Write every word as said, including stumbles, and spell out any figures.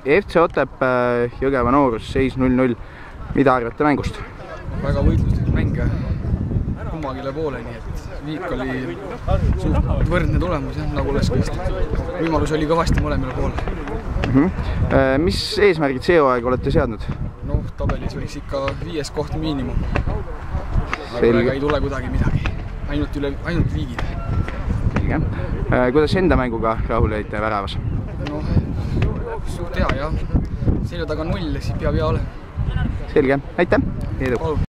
F C Otepää Jõgeva Noorus seis null null. Mida arvate mängust? Väga võitluslik mäng kummagile poole, nii et viik oli suht võrdne tulemus, jah, nagu oleks kõist. Võimalus oli kõvasti mõlemile poole. Mm -hmm. Mis eesmärgid see hooaeg olete seadnud? Noh, tabelis võiks ikka viies koht miinimum. Aga ei tule kuidagi midagi. Ainult, üle, ainult viigid. Selge. Kuidas enda mänguga rahul jäite väravas? Noh, suht hea, jah. Selja taga null, siis peab hea olema. Selge. Aitäh!